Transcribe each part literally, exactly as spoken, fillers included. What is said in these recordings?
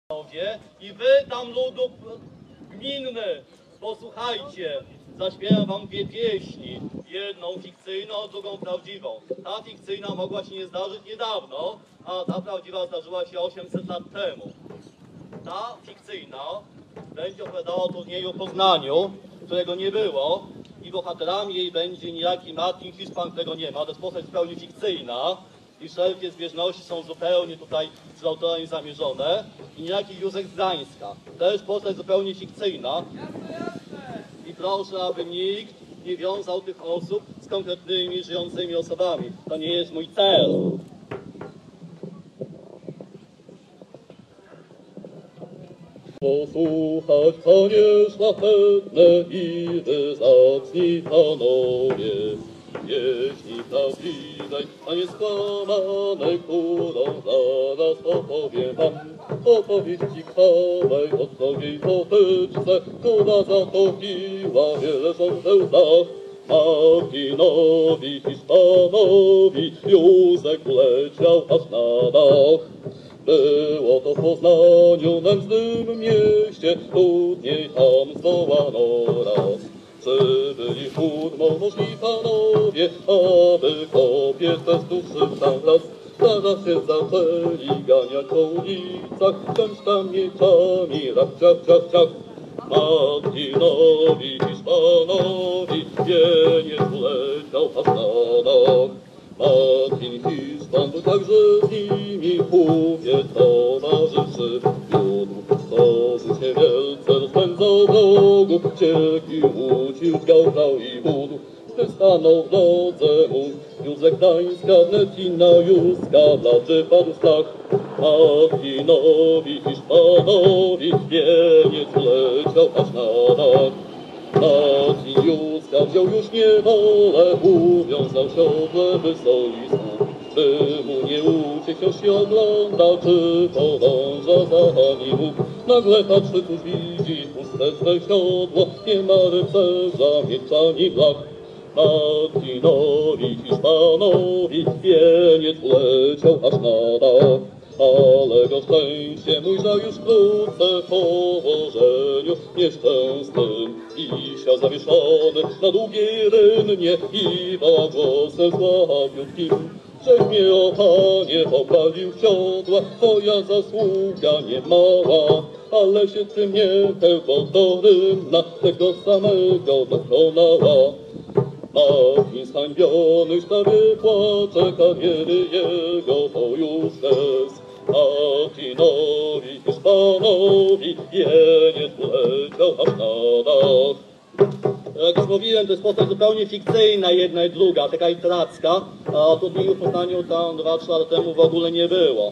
I wy tam ludu gminny, posłuchajcie, zaśpiewam wam dwie pieśni, jedną fikcyjną, drugą prawdziwą. Ta fikcyjna mogła się nie zdarzyć niedawno, a ta prawdziwa zdarzyła się osiemset lat temu. Ta fikcyjna będzie opowiadała o turnieju w Poznaniu, którego nie było, i bohaterami jej będzie niejaki Martin Hiszpan, którego nie ma. To jest postać zupełnie fikcyjna i wszelkie zbieżności są zupełnie tutaj z autorem zamierzone. I niejaki Józef z Gdańska. To jest postać zupełnie fikcyjna. I proszę, aby nikt nie wiązał tych osób z konkretnymi, żyjącymi osobami. To nie jest mój cel. Posłuchać, panie szlachetne, i wy zacni panowie, pieśni prawdziwej, a nie skłamanej, którą zaraz opowiem wam. Opowieść ciekawej o drogiej potyczce, która zatopiła wiele żon we łzach. Martinowi Hiszpanowi Józek leciał aż na dach. Było to w Poznaniu, nędznym mieście, trudniej tam zwołano raz. Przybyli hurmożni panowie, aby kobietę z duszy tam raz. Zaraz się zaczęli ganiać po ulicach, ciężkami mieczami, rak, ciach, ciach, ciach. Martinowi Hiszpanowi wieniec leciał aż na dach. Martin Hiszpan był także z nimi, półwie towarzyszy wiódł. Stworzył się wielce, rozpędzał wrogów, cieki łucił, dźgał, brał i budł. Gdy stanął w drodze mu Józek Gdańska, wnet i na Józka blaczy padł strach. Martinowi Hiszpanowi wieniec leciał aż na dach. Martin Józka wziął już niewolę, uwiązał siodle wysojsku. Czy mu nie uciekł, wciąż się ogląda, czy podąża za nim. Nagle patrzy, tuż widzi puste swe siodło, nie ma rycerza, miecza ani blach. Martinowi Hiszpanowi wieniec leciał aż na dach. Ale go szczęście mójże już wkrótce po położeniu nieszczęsnym wisiał zawieszony na długiej rynnie i wołał głosem słabiutkim: żeś mnie, o Panie, popalił w siodła, twoja zasługa nie mała, ale się tym nie tylko rynna tego samego dokonała. Martin zhańbiony już prawie płacze, kariery jego to już kres. Martinowi Hiszpanowi wieniec leciał aż na dach. Jak już mówiłem, to jest postać zupełnie fikcyjna, jedna i druga, taka literacka, a turnieju w Poznaniu tam dwa trzy lata temu w ogóle nie było.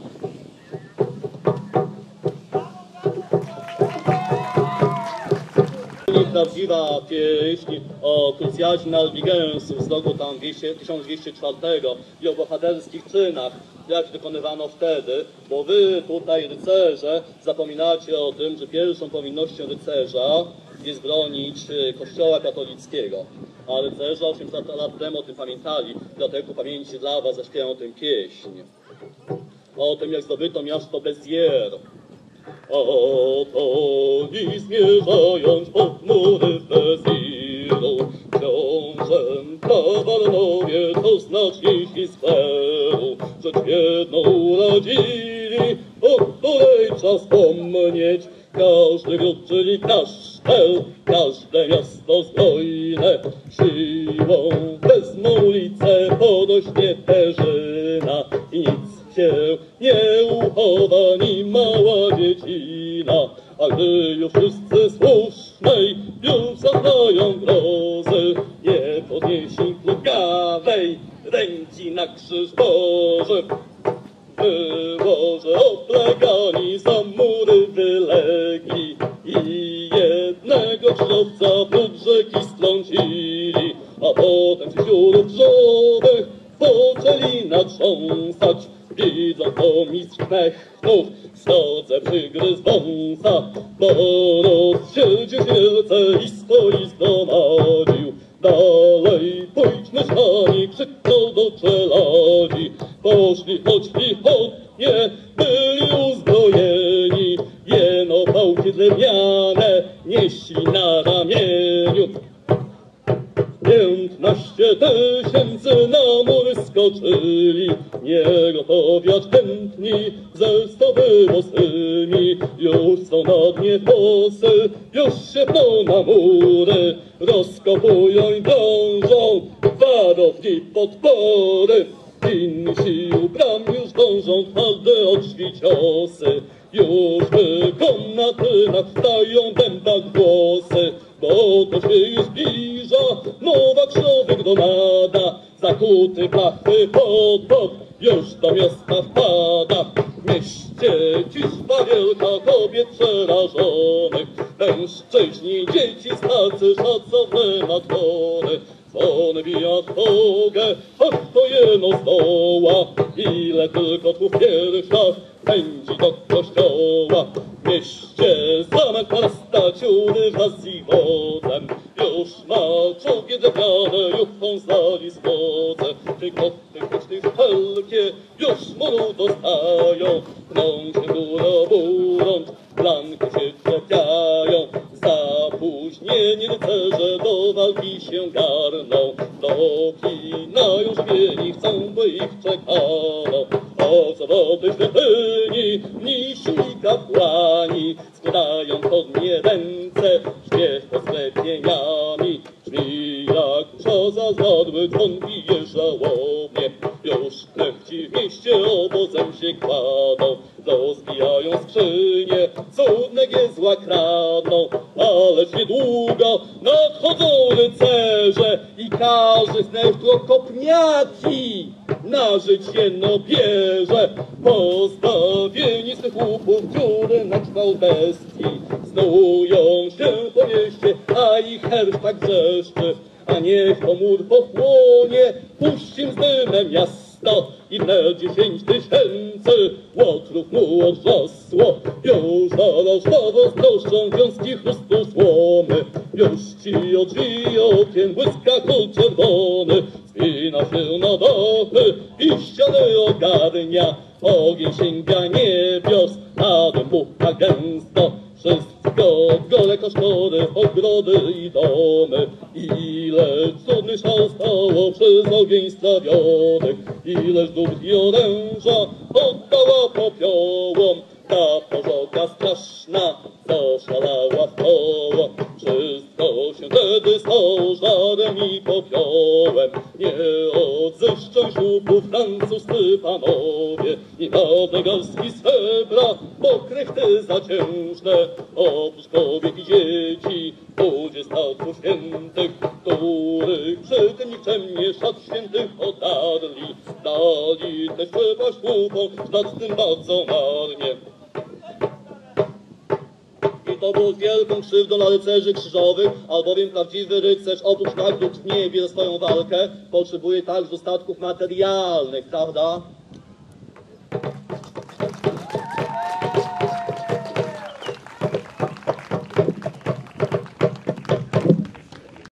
Prawdziwa pieśń o krucjacie Albigensów z roku tam tysiąc dwieście czwartego i o bohaterskich czynach, jak wykonywano wtedy, bo wy tutaj, rycerze, zapominacie o tym, że pierwszą powinnością rycerza jest bronić Kościoła katolickiego. A rycerze osiemset lat temu o tym pamiętali, dlatego pamięci dla was zaśpiewam o tym pieśń. O tym, jak zdobyto miasto Beziers. Oto dziś zmierzając pod mury Bezieru, książę Kawarnowie to znaczniejsi sferu, rzecz jedną urodzili, o której czas pomnieć. Każdy gród, czyli kasztel, każde miasto zbrojne, siłą wezmą ulicę pod ośmieterzyna i nic się nie uchowa, ni mała dziecina. A gdy już wszyscy słusznej już zaznają grozy, nie podnieśli plugawej ręki na krzyż Boży. Było, że oblegani za mury wylegli i jednego krzyżowca prócz rzeki strącili, a potem wśród grzowych poczęli natrząsać. Widząc to mistrz knechtów srodze przygryzł wąsa, bo rozsierdził się wielce i swoi zgromadził. Dalej pójdźmy szani, krzyknął do czeladzi, poszli choć piechotnie, byli uzbrojeni. Szaty drewniane nieśli na ramieniu. Piętnaście tysięcy na mury skoczyli, niegotowiać chętni ze stopy bosymi. Już są na dnie fosy, już się pną na mury, rozkopują i drążą warowni podpory. Inni sił bram już dążą twarde od drzwi ciosy, już w komnatynach stają dębach głosy, bo to się już zbliża nowa krzowy gromada, zakuty pachy pod bok już do miasta wpada. W mieście cisza wielka kobiet przerażonych, mężczyźni, dzieci, starcy, szacowne matrony. Dzwon bija trwogę, aż to jeno zdoła, ile tylko tu w piersiach pędzi do kościoła. W mieście zamek rasta ciury wraz z ich wodzem, już ma czołgi drewniane, juchą znali schodze. Czy koty huczny wszelkie już muru dostają, pną się góra burącz, blanki się tropiają. Zapóźnieni rycerze do walki się garną, dopinają żywieni, chcą, by ich czekano. O zawody świątyni, mnisi kapłani, składają pod nie ręce, śpiew pod sklepieniami. Brzmi jak brzoza zradły, dzwon bije żałobnie, już knechci w mieście obozem się kładą. Rozbijają skrzynie, cudne giezła kradną, ależ niedługo nadchodzą rycerze i każdy z nich kopniaki na żyć jedno bierze. Pozbawieni swych łupów dziury na kształt bestii, snują się po mieście, a ich herb tak wrzeszczy. A niech to mur pochłonie, puścim z dymem miasto i wnet dziesięć tysięcy łotrów mu odrosło. Już alasztawo zdrożczą wiązki chrustu słomy, już ci od drzwi okien błyska kul czerwony. Spina się na dachy i ściany ogarnia, ogień sięga niebios, a dym bucha gęsto. Wszystko gole kosztory, ogrody i domy. Ile cudnych szał stało przez ogień strawionych, ileż dóbr i oręża oddała popiołom. Ta pożoga straszna, co szalała w koło, wszystko się wtedy stało żarem i popiołem. Nie odzyszczą ślubów francuscy panowie, i ładne garstki srebra, bo krechty zaciężne. Oprócz kobiet i dzieci, ludzie starców świętych, których przy tym nikczemnie szat świętych otarli, dali też przepaść łupom, znacznym bardzo marnie. I to było z wielką krzywdą dla rycerzy krzyżowych, albowiem prawdziwy rycerz oprócz nagród w niebie za swoją walkę potrzebuje także dostatków materialnych, prawda?